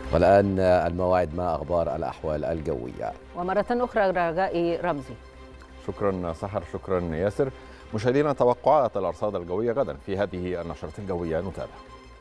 والآن الموعد مع أخبار الأحوال الجوية. ومرة أخرى رجاء رمزي. شكرا سحر، شكرا ياسر. مشاهدينا، توقعات الأرصاد الجوية غدا في هذه النشرة الجوية نتابع.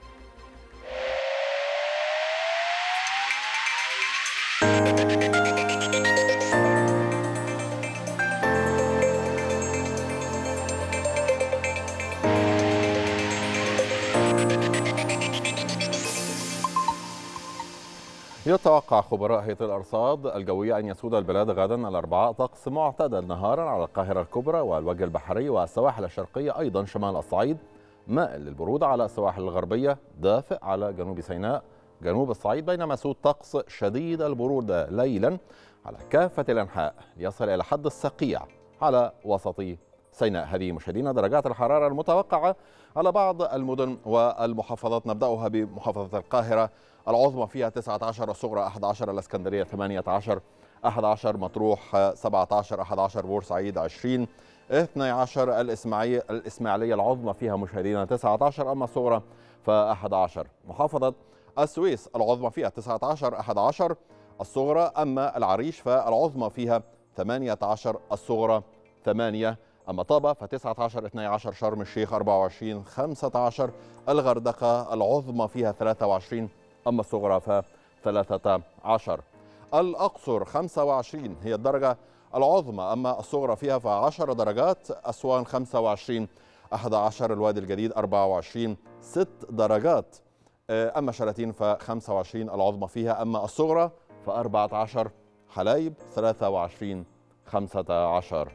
يتوقع خبراء هيئة الأرصاد الجوية أن يسود البلاد غدا الأربعاء طقس معتدل نهارا على القاهرة الكبرى والوجه البحري والسواحل الشرقية، أيضا شمال الصعيد مائل للبرودة على السواحل الغربية، دافئ على جنوب سيناء جنوب الصعيد، بينما يسود طقس شديد البرودة ليلا على كافة الأنحاء يصل إلى حد الصقيع على وسط سيناء. هذه مشاهدينا درجات الحرارة المتوقعة على بعض المدن والمحافظات. نبدأها بمحافظة القاهرة، العظمى فيها 19، الصغرى 11، الإسكندرية 18، 11 مطروح 17، 11 بورسعيد 20، 12 الإسماعيلية العظمى فيها مشاهدينا 19، أما الصغرى ف11. محافظة السويس العظمى فيها 19، 11 الصغرى، أما العريش فالعظمى فيها 18، الصغرى 8، أما طابة ف19، 12 شرم الشيخ 24، 15 الغردقة العظمى فيها 23، أما الصغرى ف13. الأقصر 25 هي الدرجة العظمى، أما الصغرى فيها ف10 درجات. أسوان 25، 11 الوادي الجديد 24، 6 درجات. أما شلاتين ف25 العظمى فيها، أما الصغرى ف14. حلايب 23، 15.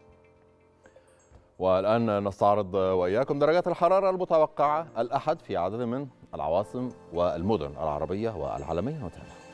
والآن نستعرض وإياكم درجات الحرارة المتوقعة الأحد في عدد من العواصم والمدن العربية والعالمية. نتابع.